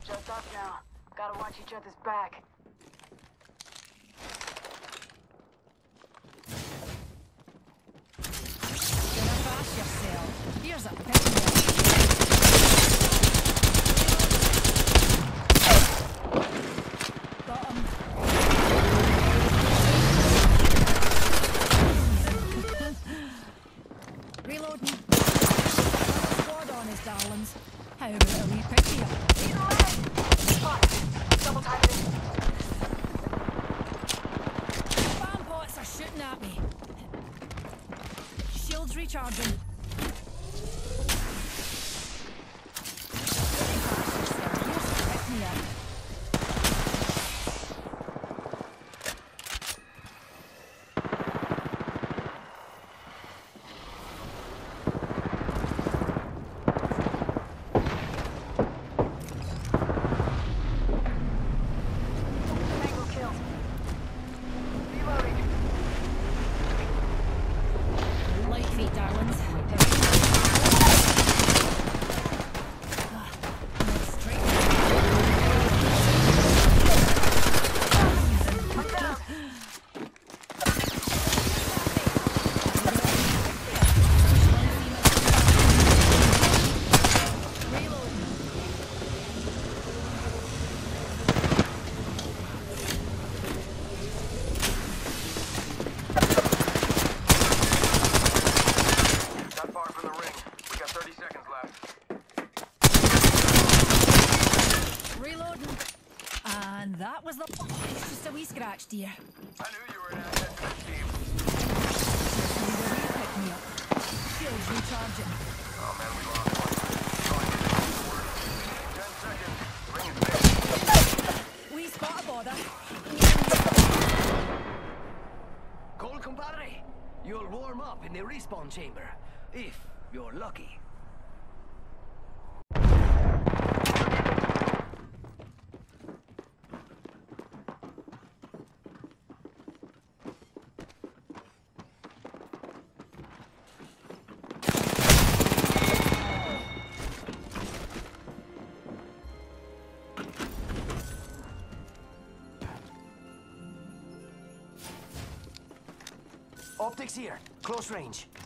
Just up now. Gotta watch each other's back. Gonna bash yourself. Here's a picture. Got him. Reloading. Squad on his darlings. How about a wee picture? Double timing. Spam pots are shooting at me. Shields recharging. Pick me up. Tango killed. Reloading. Light feet, darlings. Straight. I'm down. Reloading. Not far from the ring. We got 30 seconds left. Reloading. And that was the. Oh, it's just a wee scratch, dear. I knew you were an asset to this team. Pick me up. Shields recharging. Oh man, we lost one. 10 seconds. The ring is big. We spot a border. Cole, compadre. You'll warm up in the respawn chamber, if you're lucky. Optics here, close range.